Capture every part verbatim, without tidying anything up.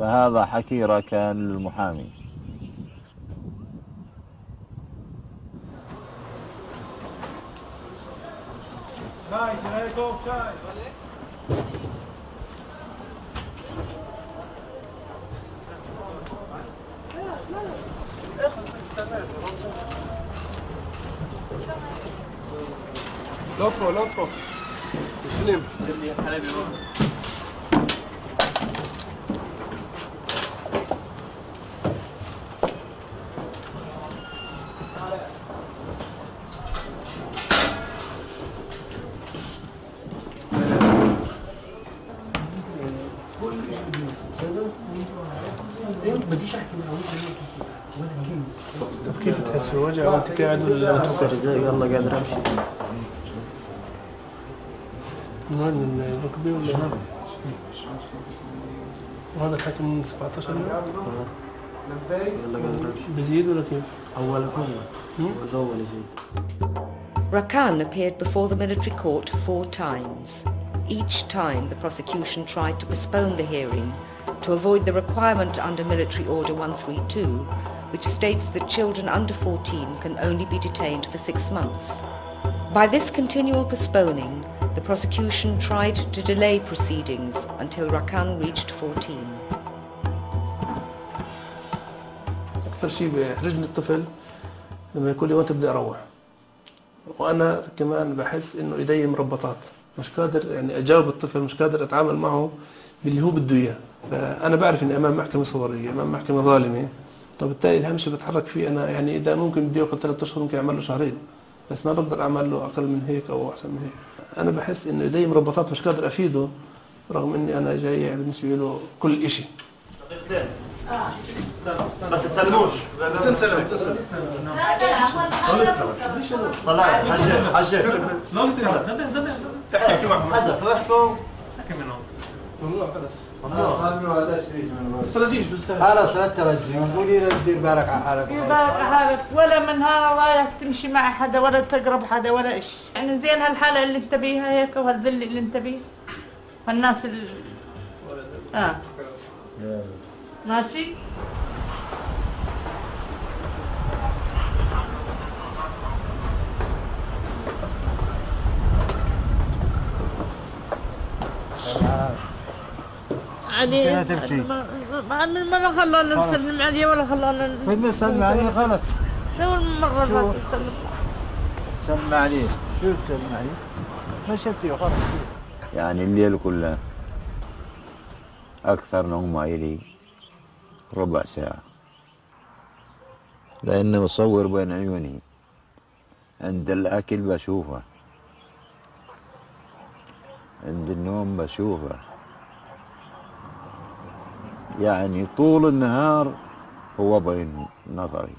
فهذا حكي ركان للمحامي. شاي شاي شاي. لوكو لوكو سليم سليم حلبي كيف تحس بالوجع وانت قاعد ولا وانت يلا قادر امشي. من ركبي ولا هذا؟ وهذا حكم من سبعة عشر يوم؟ يلا قادر امشي. بزيد ولا كيف؟ اول هو الاول يزيد. Rakan appeared before the military court four times. Each time the prosecution tried to postpone the hearing to avoid the requirement under Military Order one thirty-two, which states that children under fourteen can only be detained for six months. By this continual postponing, the prosecution tried to delay proceedings until Rakan reached fourteen. أكثر شيء بيحرجني الطفل لما يقول لي وأنت بدي أروح، وأنا كمان بحس إنه إيدي مربطات، مش قادر يعني أجاوب الطفل، مش قادر أتعامل معه باللي هو بده إياه. فأنا بعرف إني أمام محكمة صورية، أمام محكمة ظالمة، وبالتالي الأهم شيء بتحرك فيه أنا، يعني إذا ممكن بدي آخذ ثلاثة أشهر ممكن أعمل له شهرين، بس ما بقدر أعمل له أقل من هيك أو أحسن من هيك. أنا بحس إنه إيدي مربطات، مش قادر أفيده، رغم إني أنا جاي يعني بالنسبة له كل إشي. بس تسلموش. انسلم انسلم. طلع حجة حجة. ما بدي احكي معهم. حدث واحكوا. احكي منهم. والله خلص. والله هذا شيء من ترجيش بالسهل. خلاص لا ترجي، قولي لا تدير بالك على حالك. دير بالك على حالك، ولا من هذا رايح تمشي مع حدا ولا تقرب حدا ولا إيش. يعني زين هالحالة اللي انت بيها هيك وهالذل اللي انت بيه. هالناس ال اه ماشي؟ علي ما ما خلونا نسلم عليه ولا خلونا طيب نسلم عليه خلص. أول مرة فاتت نسلم. سلم عليه، شو تسلم عليه؟ مشيتي خلص. يعني الليل كله أكثر نوم إلي ربع ساعة، لأني مصور بين عيوني. عند الأكل بشوفه، عند النوم بشوفه، يعني طول النهار هو بين نظري.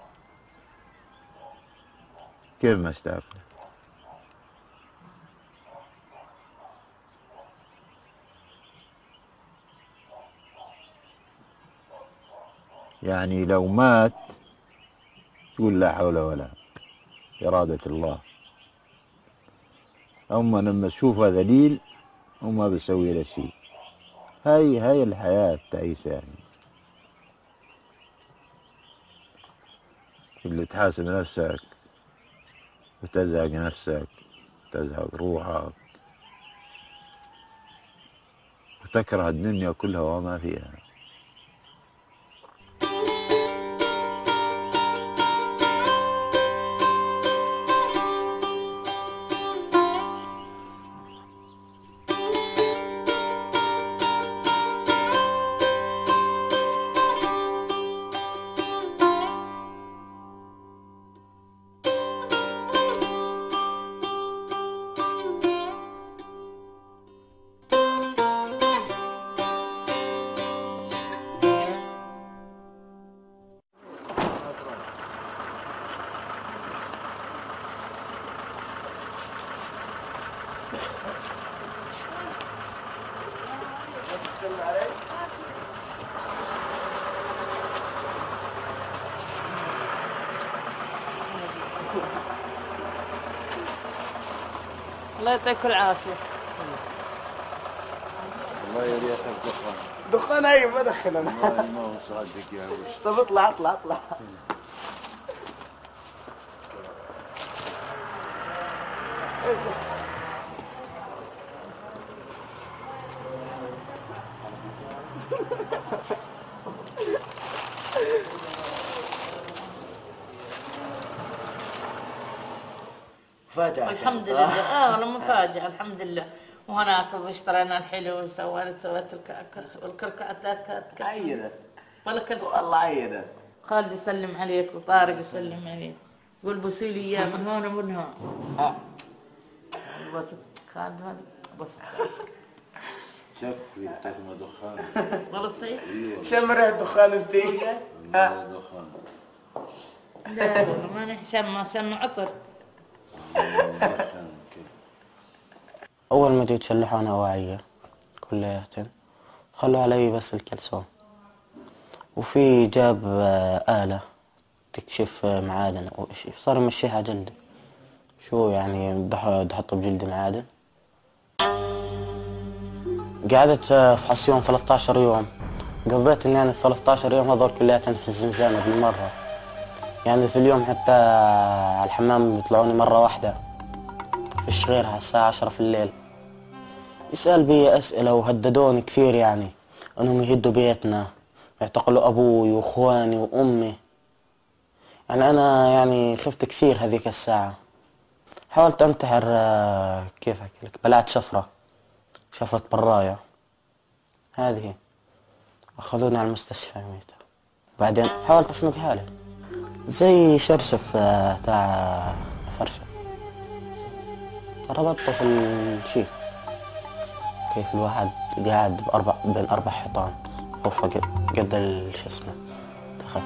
كيف ما استقبل؟ يعني لو مات تقول لا حول ولا إرادة الله. أما لما تشوفه ذليل وما بيسوي له شيء. هاي هاي الحياة تعيسة، يعني اللي تحاسب نفسك وتزهق نفسك وتزهق روحك وتكره الدنيا كلها وما فيها. الله يعطيك العافية. الله يريحك. دخان هاي ما دخل انا. ما هو صادق يا وش. طب اطلع اطلع اطلع. فاجأة. الحمد لله. اه والله مفاجأة الحمد لله. وهناك اشترينا الحلو وسويت سويت الكركعتات. عينة. ولا كنت والله عينة. خالد يسلم عليك وطارق يسلم عليك. قول بوسي لي اياه من هون ومن هون. اه. بس خالد هذا بس. شوف يعطيك دخان. والله صحيح. شم ريحة دخان انتي؟ ها دخان. لا والله ما نحشم شم عطر. أول ما جيت شلحونا أواعية كلياتن خلوا علي بس الكلسون، وفي جاب آلة تكشف معادن أو إشي صار يمشيها جلدي. شو يعني تحط بجلدي معادن؟ قعدت في حسيون ثلاثة عشر يوم، قضيت إني أنا ثلاثة عشر يوم هذول كلياتن في الزنزانة بالمرة. يعني في اليوم حتى على الحمام بيطلعوني مرة واحدة في الشغير على الساعة عشرة في الليل. يسأل بي أسئلة وهددوني كثير، يعني أنهم يهدوا بيتنا، يعتقلوا أبوي وأخواني وأمي. يعني أنا يعني خفت كثير هذيك الساعة. حاولت أنتحر، كيف أحكي لك، بلعت شفرة شفرة براية هذه، أخذوني على المستشفى يوميتها. بعدين حاولت أشنق حالي زي شرشف تاع فرشة، ربطته في الشيف. كيف الواحد قاعد بأربع بين أربع حيطان غرفة قد شو اسمه دخلت.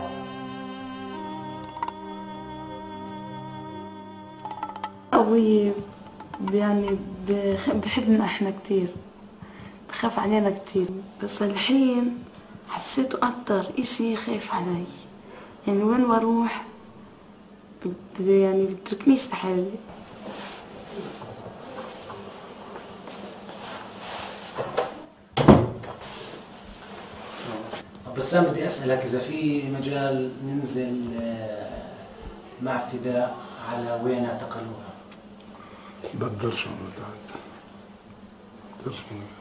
أبوي يعني بحبنا احنا كتير، بخاف علينا كتير، بس الحين حسيته أكتر إشي خايف علي. يعني وين بروح يعني بتركنيش لحالي. بسام بدي أسألك إذا في مجال ننزل مع فداء على وين اعتقلوها؟ بقدرش والله تعال. بقدرش.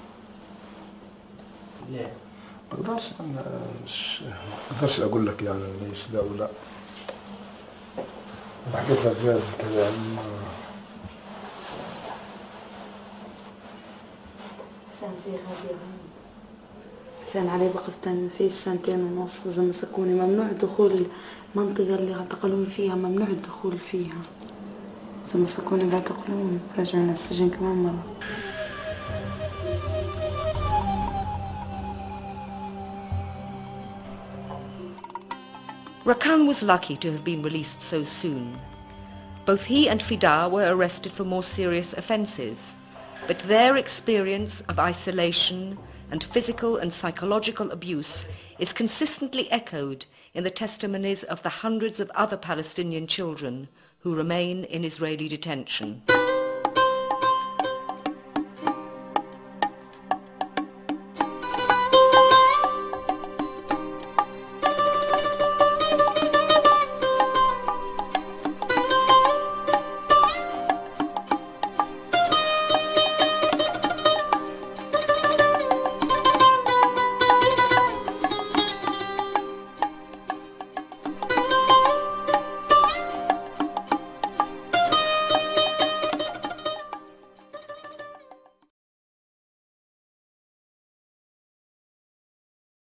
ليه؟ بقدرش أنا مش بقدرش أقول لك يعني ليش لا ولا. حكيت لك غير كذا يعني. عشان في غادي عشان علي بقفتن في سنتين ونص، وإذا مسكوني ممنوع دخول المنطقة اللي اعتقلوني فيها، ممنوع الدخول فيها. إذا مسكوني بيعتقلوني رجعوني السجن كمان مرة. Rakan was lucky to have been released so soon. Both he and Fida were arrested for more serious offences, but their experience of isolation and physical and psychological abuse is consistently echoed in the testimonies of the hundreds of other Palestinian children who remain in Israeli detention.